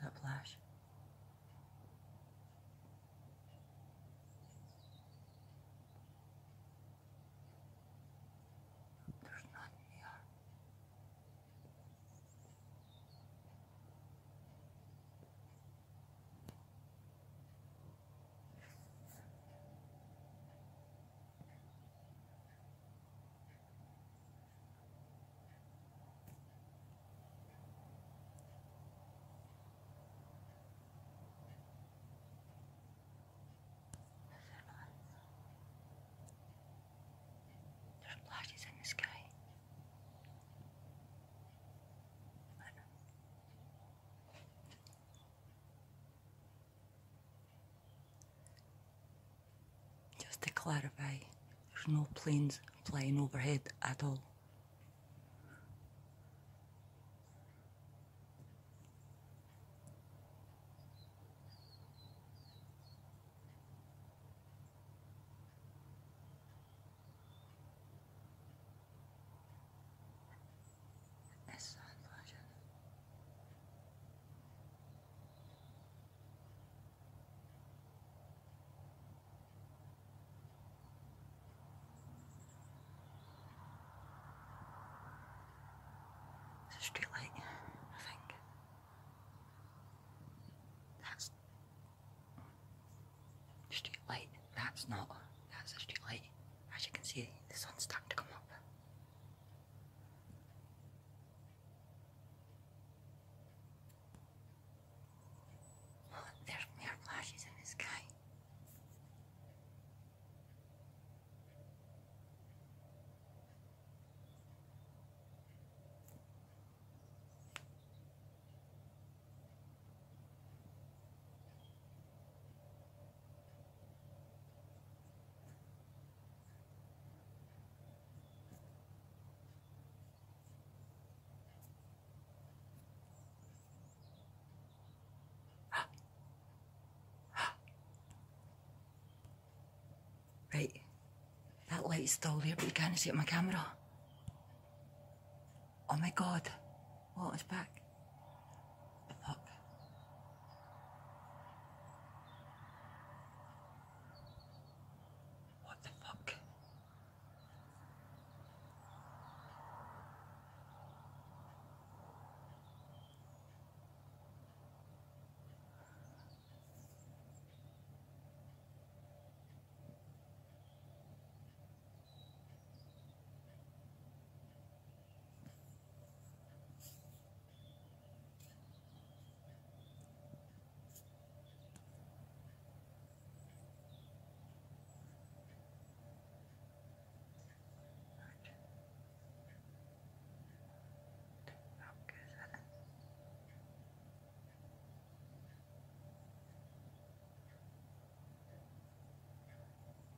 that flash? There's none here. There's flashes in the sky. Just to clarify, there's no planes flying overhead at all. It's sun flashing. It's a street light, I think. That's street light. That's not. That's a street light. As you can see, the sun's starting to come up. Oh, there's more flashes in the sky. Right, that light's still there, but you can't see it on my camera. Oh my god. Oh, it's back. The fuck? What the fuck?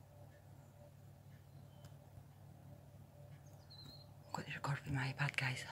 Got to record with my iPad, guys.